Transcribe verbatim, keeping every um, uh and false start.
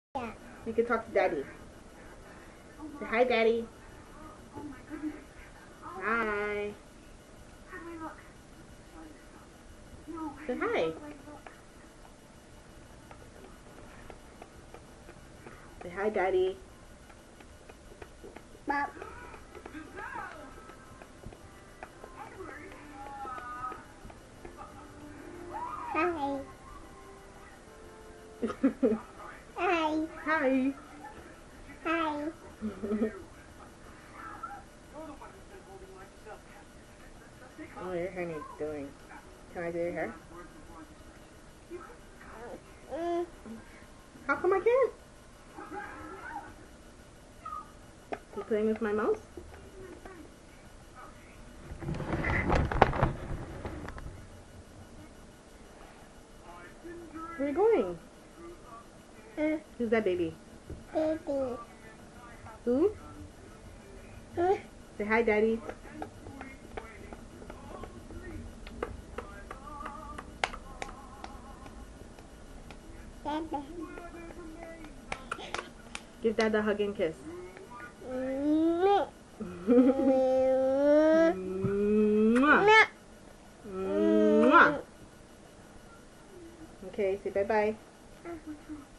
Yeah. You can talk to Daddy. Say hi, Daddy. Hi. Say hi. Say hi, Daddy. Bob. Hi. Hi. Hi. Hi. Oh, your hair needs doing. Can I do your hair? Mm. How come I can't? You playing with my mouse? Where are you going? Mm. Who's that baby? Baby. Who? Mm. Say hi, Daddy. Dada. Give Dad a hug and kiss. Mm. Mwah. Mwah. Okay, say bye-bye. Mm.